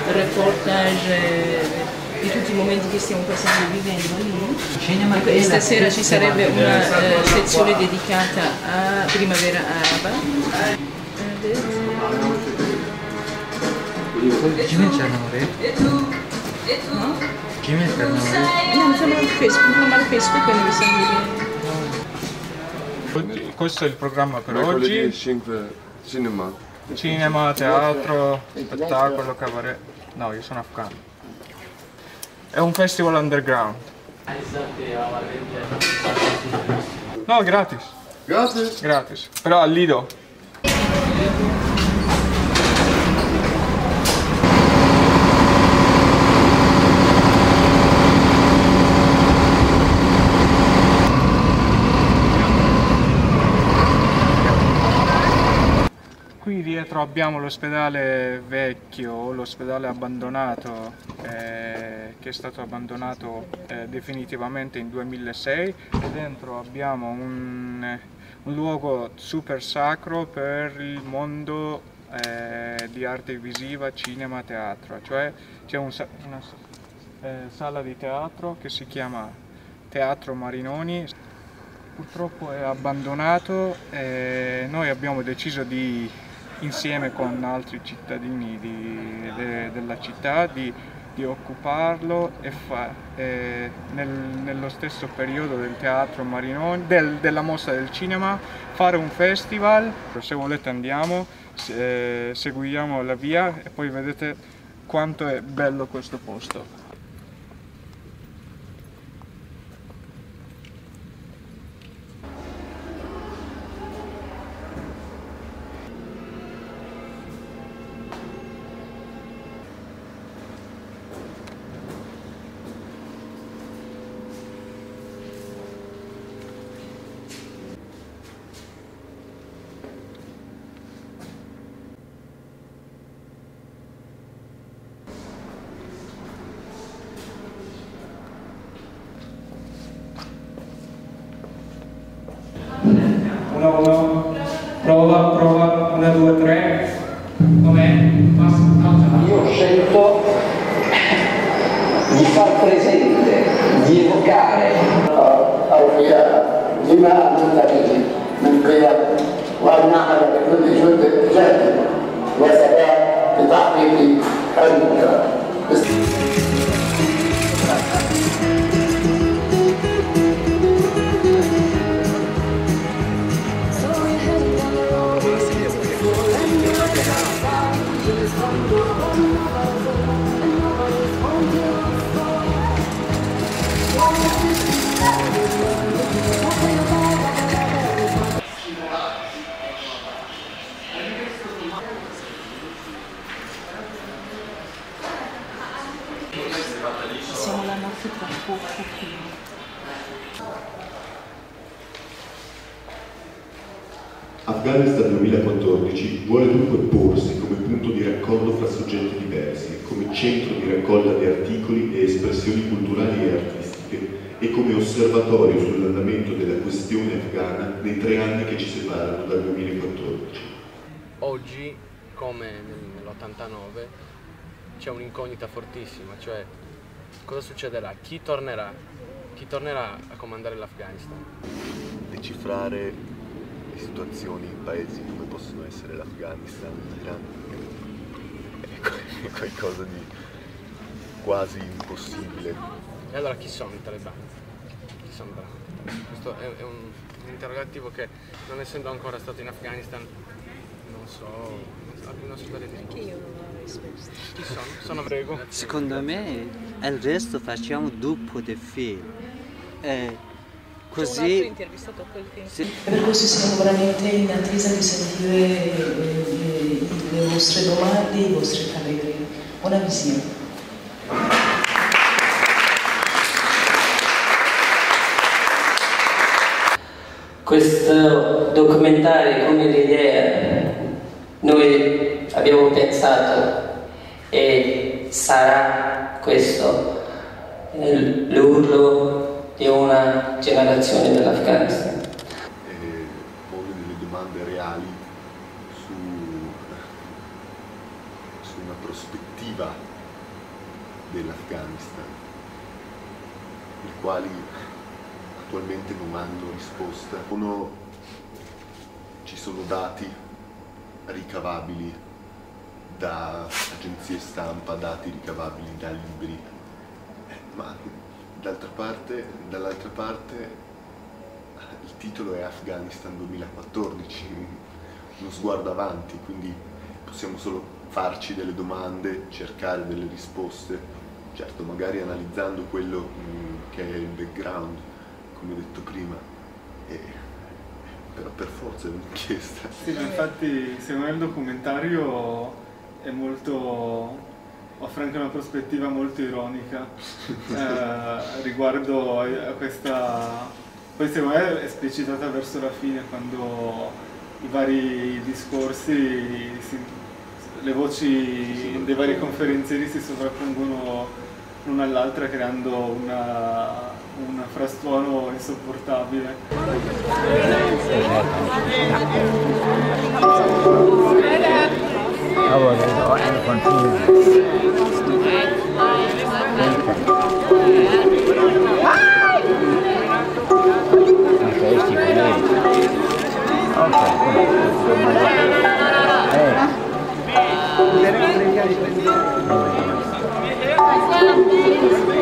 reportage di tutti i momenti che stiamo passando e vivendo lì. E stasera ci sarebbe una sezione dedicata a Primavera Araba. Kimi il Carnevale? No? Kimi il Carnevale? No, mi sembra Facebook e non mi sembra. Questo è il programma per oggi. Mercoledì 5 cinema. Cinema, teatro, spettacolo, cabaret. No, io sono afghano. È un festival underground. No, gratis. Gratis? Gratis. Però al Lido. Qui dietro abbiamo l'ospedale vecchio, l'ospedale abbandonato, che è stato abbandonato definitivamente in 2006, e dentro abbiamo un luogo super sacro per il mondo di arte visiva, cinema, teatro, cioè c'è una sala di teatro che si chiama Teatro Marinoni. Purtroppo è abbandonato e noi abbiamo deciso insieme con altri cittadini della città di occuparlo e nello stesso periodo del Teatro Marinoni, della Mostra del Cinema, fare un festival. Se volete andiamo, seguiamo la via e poi vedete quanto è bello questo posto. Prova, 1, 2, 3. Com'è? Io ho scelto di far presente, di evocare. Siamo la notte tra poco qui. Afghanistan 2014 vuole dunque porsi come punto di raccordo fra soggetti diversi, come centro di raccolta di articoli e espressioni culturali e artistiche e come osservatorio sull'andamento della questione afghana nei 3 anni che ci separano dal 2014. Oggi, come nell'89, c'è un'incognita fortissima, cioè cosa succederà? Chi tornerà? Chi tornerà a comandare l'Afghanistan? Decifrare le situazioni in paesi come possono essere l'Afghanistan, l'Iran, è qualcosa di quasi impossibile. E allora chi sono i talebani? Chi sono veramente? Questo è un interrogativo che, non essendo ancora stato in Afghanistan, non so, non so dare risposte. Anche io non ho risposto. Chi sono? Sono prego. Secondo me il resto facciamo dopo del film. C'è un altro intervistato a quel tempo. Sì. Per questo siamo veramente in attesa di sentire le vostre domande e i vostri pareri. Buona visione. Questo documentario, come l'idea, noi abbiamo pensato e sarà questo l'urlo di una generazione dell'Afghanistan. Pone delle domande reali su una prospettiva dell'Afghanistan, i quali attualmente non hanno risposta. Ci sono dati ricavabili da agenzie stampa, dati ricavabili da libri, ma dall'altra parte il titolo è Afghanistan 2014, uno sguardo avanti, quindi possiamo solo farci delle domande, cercare delle risposte, certo magari analizzando quello che è il background, come ho detto prima, però per forza è un'inchiesta. Sì, ma infatti secondo me il documentario è offre anche una prospettiva molto ironica riguardo a questa, poi secondo me è esplicitata verso la fine, quando i vari discorsi, le voci dei vari conferenzieri si sovrappongono l'una all'altra, creando un frastuono insopportabile. Okay.